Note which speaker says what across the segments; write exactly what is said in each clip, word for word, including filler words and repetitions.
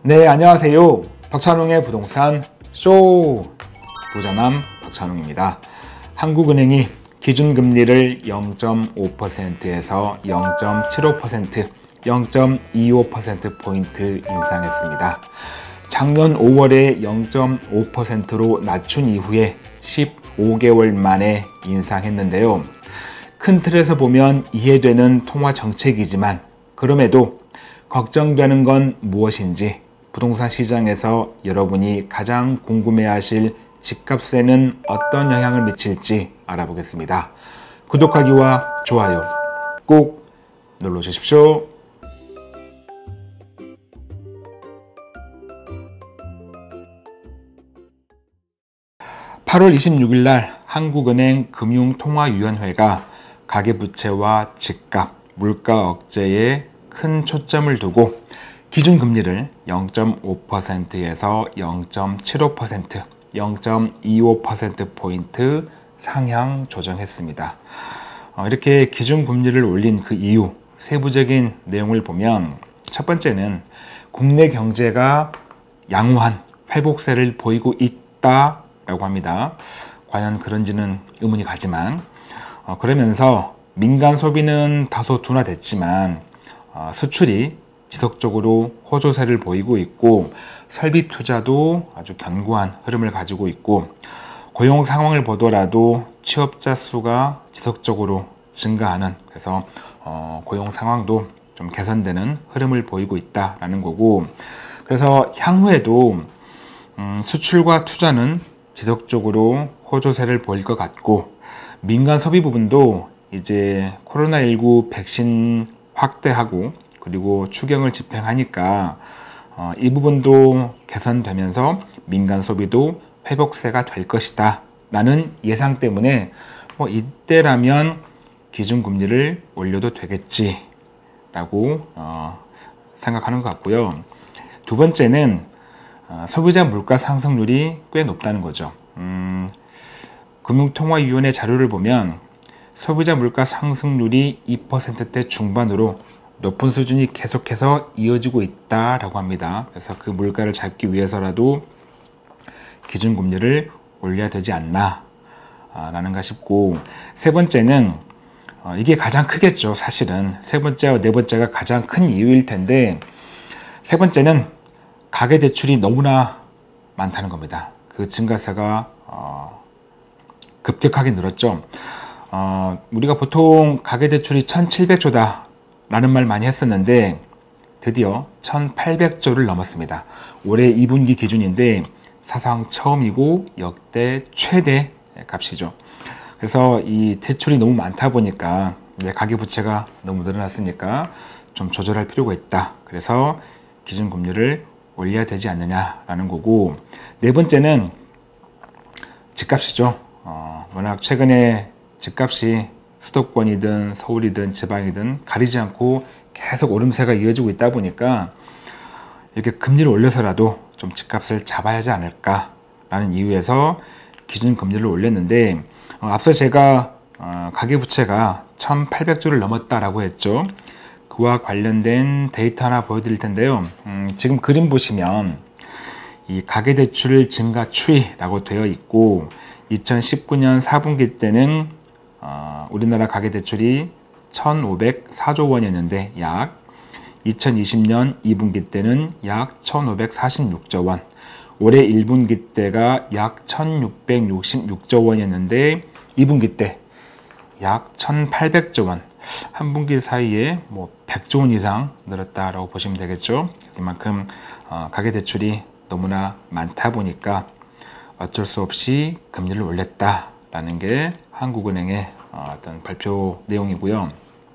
Speaker 1: 네, 안녕하세요. 박찬웅의 부동산 쇼 부자남 박찬웅입니다. 한국은행이 기준금리를 영 점 오 퍼센트에서 영 점 칠오 퍼센트, 영 점 이오 퍼센트포인트 인상했습니다. 작년 오월에 영 점 오 퍼센트로 낮춘 이후에 십오 개월 만에 인상했는데요. 큰 틀에서 보면 이해되는 통화 정책이지만 그럼에도 걱정되는 건 무엇인지 부동산 시장에서 여러분이 가장 궁금해하실 집값에는 어떤 영향을 미칠지 알아보겠습니다. 구독하기와 좋아요 꼭 눌러주십시오. 팔월 이십육일 날 한국은행 금융통화위원회가 가계부채와 집값, 물가 억제에 큰 초점을 두고 기준금리를 영 점 오 퍼센트에서 영 점 칠오 퍼센트, 영 점 이오 퍼센트포인트 상향 조정했습니다. 어, 이렇게 기준금리를 올린 그 이유, 세부적인 내용을 보면 첫 번째는 국내 경제가 양호한 회복세를 보이고 있다라고 합니다. 과연 그런지는 의문이 가지만 어, 그러면서 민간 소비는 다소 둔화됐지만 어, 수출이 지속적으로 호조세를 보이고 있고 설비 투자도 아주 견고한 흐름을 가지고 있고 고용 상황을 보더라도 취업자 수가 지속적으로 증가하는, 그래서 어, 고용 상황도 좀 개선되는 흐름을 보이고 있다라는 거고, 그래서 향후에도 음, 수출과 투자는 지속적으로 호조세를 보일 것 같고 민간 소비 부분도 이제 코로나십구 백신 확대하고 그리고 추경을 집행하니까 어, 이 부분도 개선되면서 민간 소비도 회복세가 될 것이다 라는 예상 때문에 뭐 이때라면 기준금리를 올려도 되겠지 라고 어, 생각하는 것 같고요. 두 번째는 어, 소비자 물가 상승률이 꽤 높다는 거죠. 음, 금융통화위원회 자료를 보면 소비자 물가 상승률이 이 퍼센트대 중반으로 높은 수준이 계속해서 이어지고 있다라고 합니다. 그래서 그 물가를 잡기 위해서라도 기준금리를 올려야 되지 않나 라는가 싶고, 세 번째는 어, 이게 가장 크겠죠. 사실은 세 번째와 네 번째가 가장 큰 이유일 텐데, 세 번째는 가계대출이 너무나 많다는 겁니다. 그 증가세가 어, 급격하게 늘었죠. 어, 우리가 보통 가계대출이 천칠백조다 라는 말 많이 했었는데 드디어 천팔백조를 넘었습니다. 올해 이 분기 기준인데 사상 처음이고 역대 최대 값이죠. 그래서 이 대출이 너무 많다 보니까 이제 가계부채가 너무 늘어났으니까 좀 조절할 필요가 있다. 그래서 기준금리를 올려야 되지 않느냐라는 거고, 네 번째는 집값이죠. 어, 워낙 최근에 집값이 수도권이든 서울이든 지방이든 가리지 않고 계속 오름세가 이어지고 있다 보니까 이렇게 금리를 올려서라도 좀 집값을 잡아야 하지 않을까라는 이유에서 기준금리를 올렸는데, 어, 앞서 제가 어, 가계부채가 천팔백조를 넘었다라고 했죠. 그와 관련된 데이터 하나 보여드릴 텐데요. 음, 지금 그림 보시면 이 가계대출 증가 추이라고 되어 있고 이천십구년 사분기 때는 어, 우리나라 가계대출이 천오백사조 원이었는데 약 이천이십년 이분기 때는 약 천오백사십육조 원, 올해 일분기 때가 약 천육백육십육조 원이었는데 이분기 때 약 천팔백조 원, 한 분기 사이에 뭐 백조 원 이상 늘었다라고 보시면 되겠죠. 그만큼 어, 가계대출이 너무나 많다 보니까 어쩔 수 없이 금리를 올렸다라는 게 한국은행의 어떤 발표 내용이고요.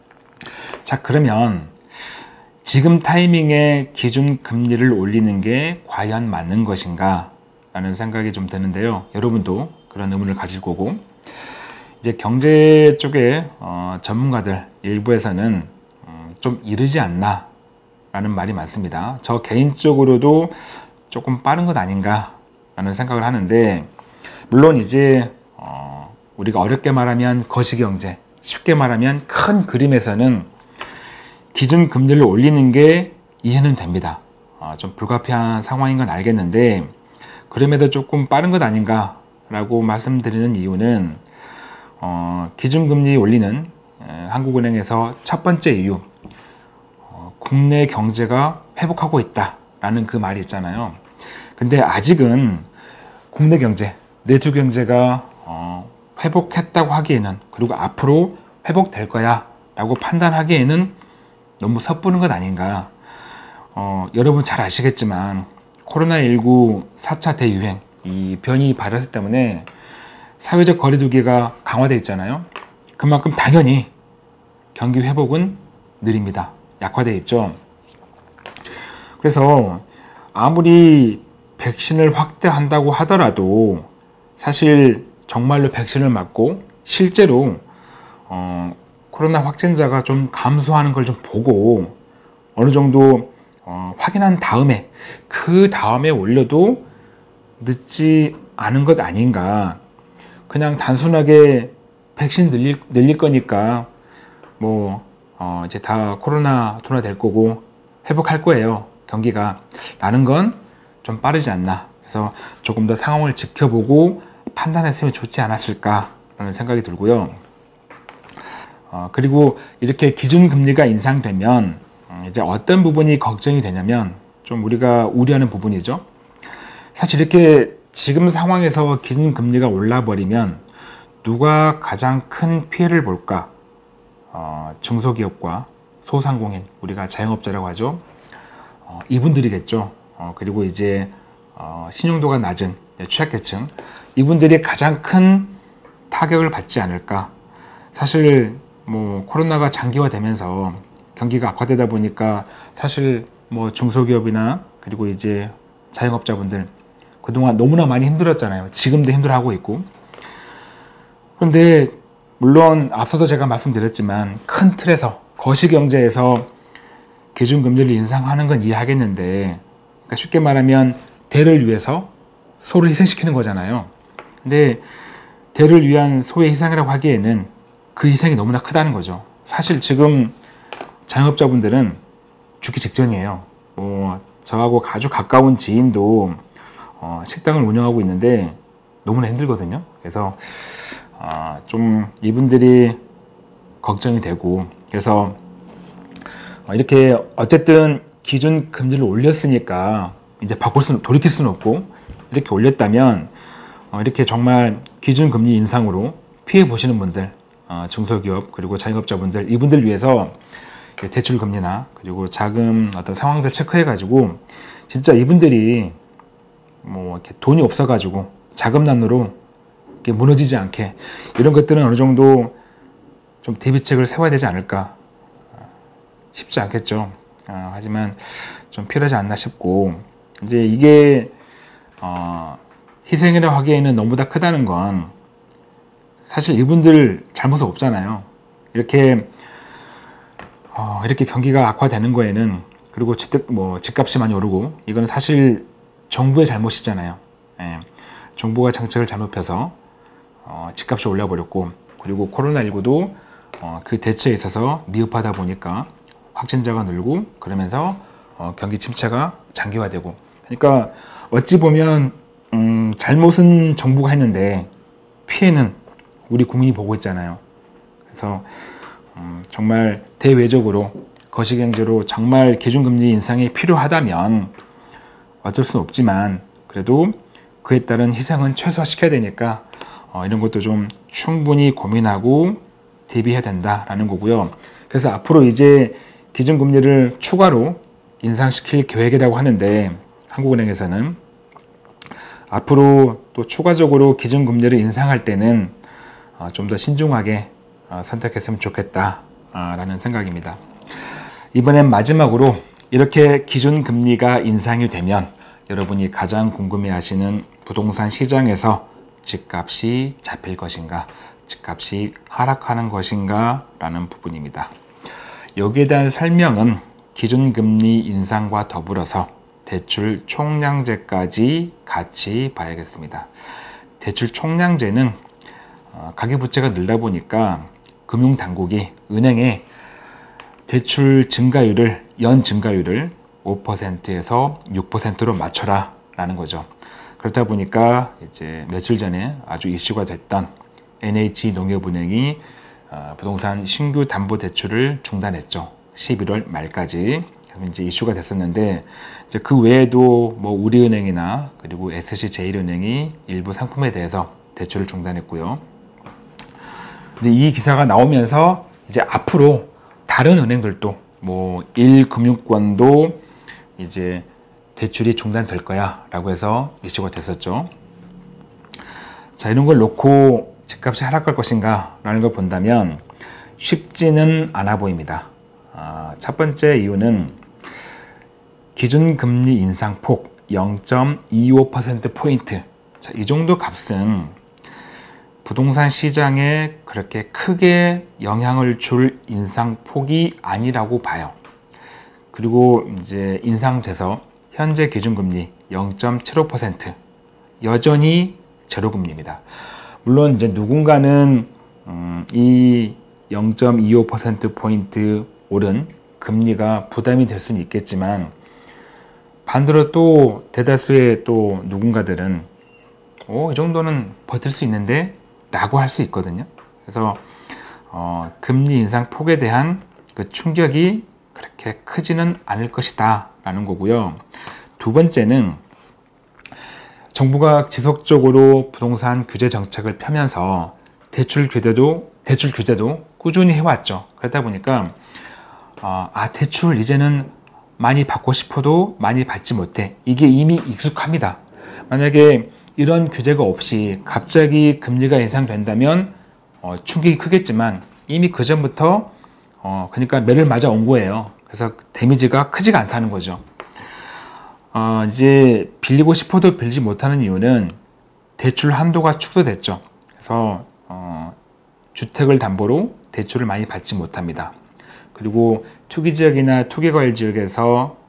Speaker 1: 자, 그러면 지금 타이밍에 기준금리를 올리는 게 과연 맞는 것인가 라는 생각이 좀 드는데요. 여러분도 그런 의문을 가질 거고, 이제 경제 쪽에 어, 전문가들 일부에서는 음, 좀 이르지 않나 라는 말이 많습니다. 저 개인적으로도 조금 빠른 것 아닌가 라는 생각을 하는데, 물론 이제 어, 우리가 어렵게 말하면 거시경제, 쉽게 말하면 큰 그림에서는 기준금리를 올리는 게 이해는 됩니다. 어, 좀 불가피한 상황인 건 알겠는데 그럼에도 조금 빠른 것 아닌가 라고 말씀드리는 이유는 어, 기준금리 올리는 에, 한국은행에서 첫 번째 이유, 어, 국내 경제가 회복하고 있다 라는 그 말이 있잖아요. 근데 아직은 국내 경제, 내주 경제가 어, 회복했다고 하기에는, 그리고 앞으로 회복될 거야 라고 판단하기에는 너무 섣부른 것 아닌가. 어, 여러분 잘 아시겠지만 코로나십구 사 차 대유행, 이 변이 바이러스 때문에 사회적 거리두기가 강화되어 있잖아요. 그만큼 당연히 경기 회복은 느립니다. 약화되어 있죠. 그래서 아무리 백신을 확대한다고 하더라도 사실 정말로 백신을 맞고 실제로 어, 코로나 확진자가 좀 감소하는 걸 좀 보고 어느 정도 어, 확인한 다음에 그 다음에 올려도 늦지 않은 것 아닌가. 그냥 단순하게 백신 늘릴, 늘릴 거니까 뭐 어, 이제 다 코로나 둔화될 거고 회복할 거예요, 경기가, 라는 건 좀 빠르지 않나. 그래서 조금 더 상황을 지켜보고 판단했으면 좋지 않았을까라는 생각이 들고요. 어, 그리고 이렇게 기준금리가 인상되면 이제 어떤 부분이 걱정이 되냐면 좀 우리가 우려하는 부분이죠. 사실 이렇게 지금 상황에서 기준금리가 올라버리면 누가 가장 큰 피해를 볼까? 어, 중소기업과 소상공인, 우리가 자영업자라고 하죠. 어, 이분들이겠죠. 어, 그리고 이제 어, 신용도가 낮은 취약계층, 이분들이 가장 큰 타격을 받지 않을까. 사실 뭐 코로나가 장기화되면서 경기가 악화되다 보니까 사실 뭐 중소기업이나 그리고 이제 자영업자분들 그동안 너무나 많이 힘들었잖아요. 지금도 힘들어하고 있고. 그런데 물론 앞서도 제가 말씀드렸지만 큰 틀에서 거시경제에서 기준금리를 인상하는 건 이해하겠는데, 그러니까 쉽게 말하면 대를 위해서 소를 희생시키는 거잖아요. 근데 대를 위한 소의 희생이라고 하기에는 그 희생이 너무나 크다는 거죠. 사실 지금 자영업자분들은 죽기 직전이에요. 뭐 저하고 아주 가까운 지인도 어, 식당을 운영하고 있는데 너무나 힘들거든요. 그래서 어, 좀 이분들이 걱정이 되고, 그래서 어, 이렇게 어쨌든 기준 금리를 올렸으니까 이제 바꿀 수는, 돌이킬 수는 없고, 이렇게 올렸다면 어, 이렇게 정말 기준 금리 인상으로 피해 보시는 분들, 어, 중소기업 그리고 자영업자분들, 이분들 위해서 대출 금리나 그리고 자금 어떤 상황들 체크해 가지고 진짜 이분들이 뭐 이렇게 돈이 없어 가지고 자금난으로 이렇게 무너지지 않게, 이런 것들은 어느 정도 좀 대비책을 세워야 되지 않을까. 쉽지 않겠죠. 어, 하지만 좀 필요하지 않나 싶고, 이제 이게 어, 희생이라고 하기에는 너무 다 크다는 건 사실 이분들 잘못은 없잖아요. 이렇게 어, 이렇게 경기가 악화되는 거에는, 그리고 집, 뭐 집값이 많이 오르고, 이거는 사실 정부의 잘못이잖아요. 예, 정부가 정책을 잘못 펴서 어, 집값이 올라버렸고, 그리고 코로나십구도 어, 그 대처에 있어서 미흡하다 보니까 확진자가 늘고, 그러면서 어, 경기 침체가 장기화되고, 그러니까 어찌 보면 음, 잘못은 정부가 했는데 피해는 우리 국민이 보고 있잖아요. 그래서 음, 정말 대외적으로 거시경제로 정말 기준금리 인상이 필요하다면 어쩔 수는 없지만, 그래도 그에 따른 희생은 최소화시켜야 되니까 어, 이런 것도 좀 충분히 고민하고 대비해야 된다라는 거고요. 그래서 앞으로 이제 기준금리를 추가로 인상시킬 계획이라고 하는데, 한국은행에서는 앞으로 또 추가적으로 기준금리를 인상할 때는 어, 좀 더 신중하게 어, 선택했으면 좋겠다라는 생각입니다. 이번엔 마지막으로, 이렇게 기준금리가 인상이 되면 여러분이 가장 궁금해하시는 부동산 시장에서 집값이 잡힐 것인가, 집값이 하락하는 것인가 라는 부분입니다. 여기에 대한 설명은 기준금리 인상과 더불어서 대출 총량제까지 같이 봐야겠습니다. 대출 총량제는 가계부채가 늘다 보니까 금융당국이 은행에 대출 증가율을, 연 증가율을 오 퍼센트에서 육 퍼센트로 맞춰라 라는 거죠. 그렇다 보니까 이제 며칠 전에 아주 이슈가 됐던 엔에이치농협은행이 부동산 신규 담보 대출을 중단했죠. 십일월 말까지. 이제 이슈가 됐었는데, 이제 그 외에도 뭐 우리은행이나 그리고 에스씨제일은행이 일부 상품에 대해서 대출을 중단했고요. 이제 이 기사가 나오면서 이제 앞으로 다른 은행들도 뭐 일 금융권도 이제 대출이 중단될 거야 라고 해서 이슈가 됐었죠. 자, 이런 걸 놓고 집값이 하락할 것인가 라는 걸 본다면 쉽지는 않아 보입니다. 아, 첫 번째 이유는 기준금리 인상폭 영 점 이오 퍼센트포인트, 자, 이 정도 값은 부동산 시장에 그렇게 크게 영향을 줄 인상폭이 아니라고 봐요. 그리고 이제 인상돼서 현재 기준금리 영 점 칠오 퍼센트, 여전히 제로금리입니다. 물론 이제 누군가는 음, 이 영 점 이오 퍼센트포인트 오른 금리가 부담이 될 수는 있겠지만, 반대로 또 대다수의 또 누군가들은 오, 이 정도는 버틸 수 있는데 라고 할 수 있거든요. 그래서 어, 금리 인상 폭에 대한 그 충격이 그렇게 크지는 않을 것이다 라는 거고요. 두 번째는 정부가 지속적으로 부동산 규제 정책을 펴면서 대출 규제도 대출 규제도 꾸준히 해왔죠. 그러다 보니까 어, 아 대출 이제는 많이 받고 싶어도 많이 받지 못해. 이게 이미 익숙합니다. 만약에 이런 규제가 없이 갑자기 금리가 인상된다면 어, 충격이 크겠지만 이미 그 전부터 어, 그러니까 매를 맞아 온 거예요. 그래서 데미지가 크지가 않다는 거죠. 어, 이제 빌리고 싶어도 빌리지 못하는 이유는 대출 한도가 축소됐죠. 그래서 어, 주택을 담보로 대출을 많이 받지 못합니다. 그리고 투기지역이나 투기과열지역에서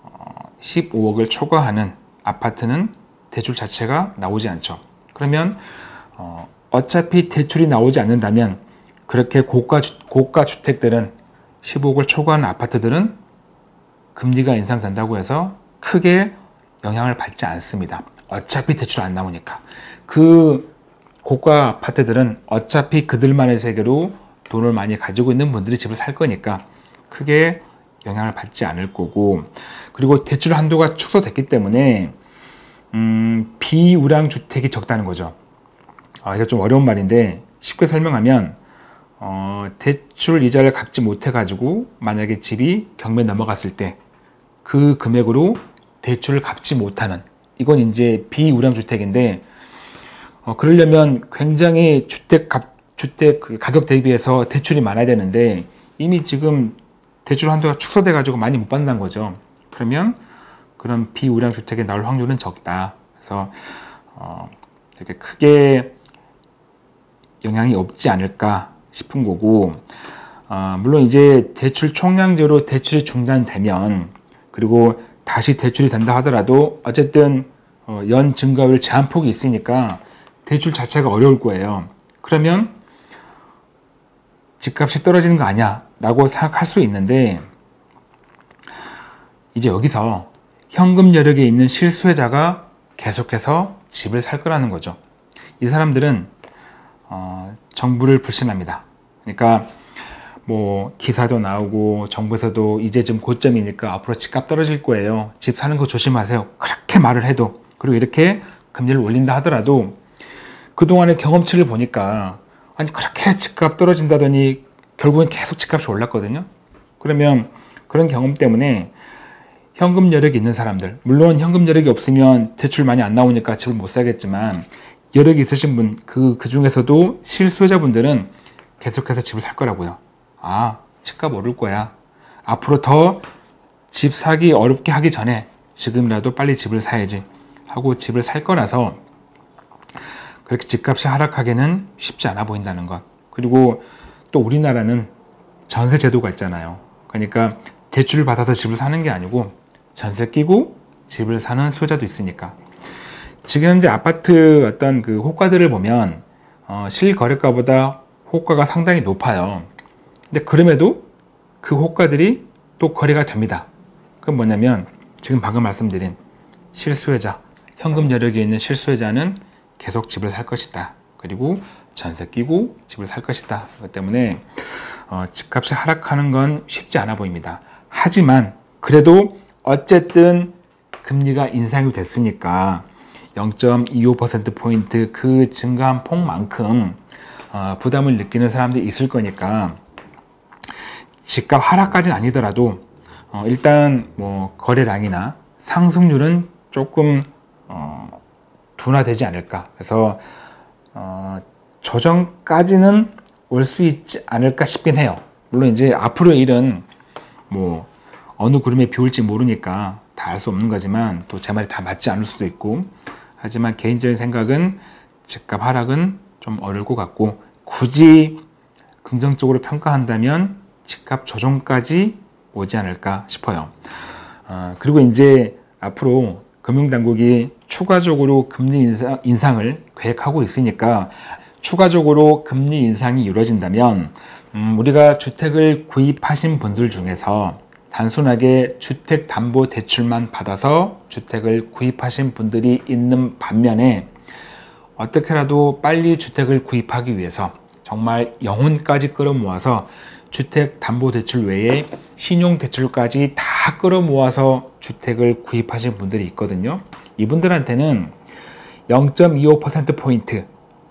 Speaker 1: 십오억을 초과하는 아파트는 대출 자체가 나오지 않죠. 그러면 어, 어차피 대출이 나오지 않는다면 그렇게 고가, 주, 고가 주택들은 십오억을 초과하는 아파트들은 금리가 인상된다고 해서 크게 영향을 받지 않습니다. 어차피 대출 안 나오니까. 그 고가 아파트들은 어차피 그들만의 세계로 돈을 많이 가지고 있는 분들이 집을 살 거니까 크게 영향을 받지 않을 거고, 그리고 대출 한도가 축소됐기 때문에 음, 비우량 주택이 적다는 거죠. 아, 이거 좀 어려운 말인데 쉽게 설명하면 어, 대출 이자를 갚지 못해 가지고 만약에 집이 경매 넘어갔을 때 그 금액으로 대출을 갚지 못하는, 이건 이제 비우량 주택인데 어, 그러려면 굉장히 주택 값 주택 가격 대비해서 대출이 많아야 되는데 이미 지금 대출 한도가 축소돼 가지고 많이 못 받는다는 거죠. 그러면 그런 비우량 주택에 나올 확률은 적다. 그래서 어, 이렇게 크게 영향이 없지 않을까 싶은 거고, 어, 물론 이제 대출 총량제로 대출이 중단되면 그리고 다시 대출이 된다 하더라도 어쨌든 어, 연 증가율 제한폭이 있으니까 대출 자체가 어려울 거예요. 그러면 집값이 떨어지는 거 아니야 라고 생각할 수 있는데, 이제 여기서 현금 여력에 있는 실수요자가 계속해서 집을 살 거라는 거죠. 이 사람들은 어, 정부를 불신합니다. 그러니까 뭐 기사도 나오고 정부에서도 이제 좀 고점이니까 앞으로 집값 떨어질 거예요, 집 사는 거 조심하세요, 그렇게 말을 해도, 그리고 이렇게 금리를 올린다 하더라도 그동안의 경험치를 보니까 아니 그렇게 집값 떨어진다더니 결국은 계속 집값이 올랐거든요. 그러면 그런 경험 때문에 현금 여력이 있는 사람들, 물론 현금 여력이 없으면 대출 많이 안 나오니까 집을 못 사겠지만 여력이 있으신 분, 그, 그 중에서도 실수요자분들은 계속해서 집을 살 거라고요. 아, 집값 오를 거야, 앞으로 더 집 사기 어렵게 하기 전에 지금이라도 빨리 집을 사야지 하고 집을 살 거라서 그렇게 집값이 하락하기는 쉽지 않아 보인다는 것. 그리고 또 우리나라는 전세 제도가 있잖아요. 그러니까 대출을 받아서 집을 사는 게 아니고 전세 끼고 집을 사는 수요자도 있으니까. 지금 현재 아파트 어떤 그 호가들을 보면 어, 실거래가보다 호가가 상당히 높아요. 근데 그럼에도 그 호가들이 또 거래가 됩니다. 그건 뭐냐면 지금 방금 말씀드린 실수요자, 현금 여력이 있는 실수요자는 계속 집을 살 것이다. 그리고 전세 끼고 집을 살 것이다. 그렇기 때문에 어, 집값이 하락하는 건 쉽지 않아 보입니다. 하지만 그래도 어쨌든 금리가 인상이 됐으니까 영 점 이오 퍼센트 포인트 그 증가한 폭만큼 어, 부담을 느끼는 사람들이 있을 거니까 집값 하락까지는 아니더라도 어, 일단 뭐 거래량이나 상승률은 조금 어, 둔화되지 않을까. 그래서 어, 조정까지는 올 수 있지 않을까 싶긴 해요. 물론 이제 앞으로의 일은 뭐 어느 구름에 비올지 모르니까 다 알 수 없는 거지만 또 제 말이 다 맞지 않을 수도 있고, 하지만 개인적인 생각은 집값 하락은 좀 어려울 것 같고, 굳이 긍정적으로 평가한다면 집값 조정까지 오지 않을까 싶어요. 어, 그리고 이제 앞으로 금융당국이 추가적으로 금리 인상, 인상을 계획하고 있으니까 추가적으로 금리 인상이 이루어진다면 음, 우리가 주택을 구입하신 분들 중에서 단순하게 주택담보대출만 받아서 주택을 구입하신 분들이 있는 반면에 어떻게라도 빨리 주택을 구입하기 위해서 정말 영혼까지 끌어모아서 주택담보대출 외에 신용대출까지 다 끌어모아서 주택을 구입하신 분들이 있거든요. 이분들한테는 영 점 이오 퍼센트 포인트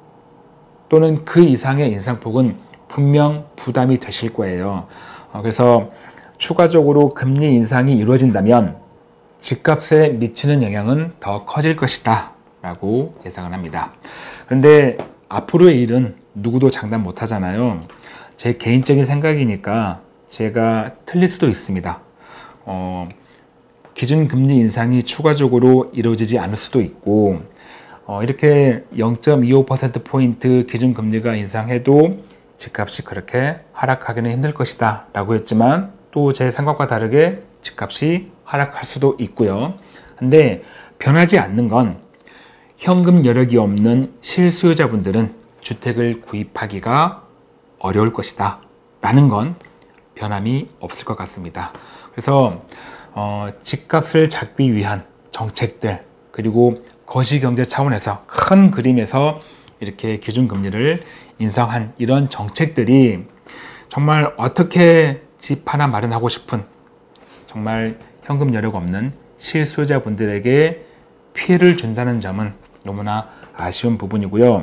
Speaker 1: 또는 그 이상의 인상폭은 분명 부담이 되실 거예요. 그래서 추가적으로 금리 인상이 이루어진다면 집값에 미치는 영향은 더 커질 것이다 라고 예상을 합니다. 그런데 앞으로의 일은 누구도 장담 못 하잖아요. 제 개인적인 생각이니까 제가 틀릴 수도 있습니다. 어, 기준금리 인상이 추가적으로 이루어지지 않을 수도 있고, 어, 이렇게 영 점 이오 퍼센트 포인트 기준금리가 인상해도 집값이 그렇게 하락하기는 힘들 것이다 라고 했지만 또 제 생각과 다르게 집값이 하락할 수도 있고요. 근데 변하지 않는 건 현금 여력이 없는 실수요자분들은 주택을 구입하기가 어려울 것이다 라는 건 변함이 없을 것 같습니다. 그래서 어, 집값을 잡기 위한 정책들, 그리고 거시경제 차원에서 큰 그림에서 이렇게 기준금리를 인상한 이런 정책들이 정말 어떻게 집 하나 마련하고 싶은 정말 현금 여력 없는 실수요자분들에게 피해를 준다는 점은 너무나 아쉬운 부분이고요.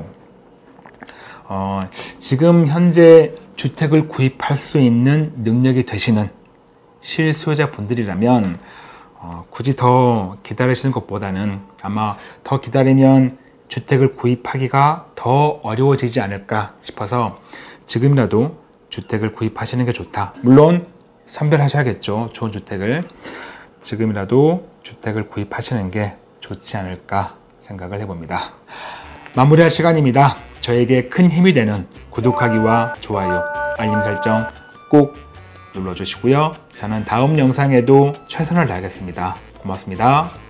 Speaker 1: 어, 지금 현재 주택을 구입할 수 있는 능력이 되시는 실수요자분들이라면 어, 굳이 더 기다리시는 것보다는 아마 더 기다리면 주택을 구입하기가 더 어려워지지 않을까 싶어서 지금이라도 주택을 구입하시는 게 좋다. 물론 선별하셔야겠죠. 좋은 주택을. 지금이라도 주택을 구입하시는 게 좋지 않을까 생각을 해봅니다. 마무리할 시간입니다. 저에게 큰 힘이 되는 구독하기와 좋아요, 알림 설정 꼭 눌러주시고요. 저는 다음 영상에도 최선을 다하겠습니다. 고맙습니다.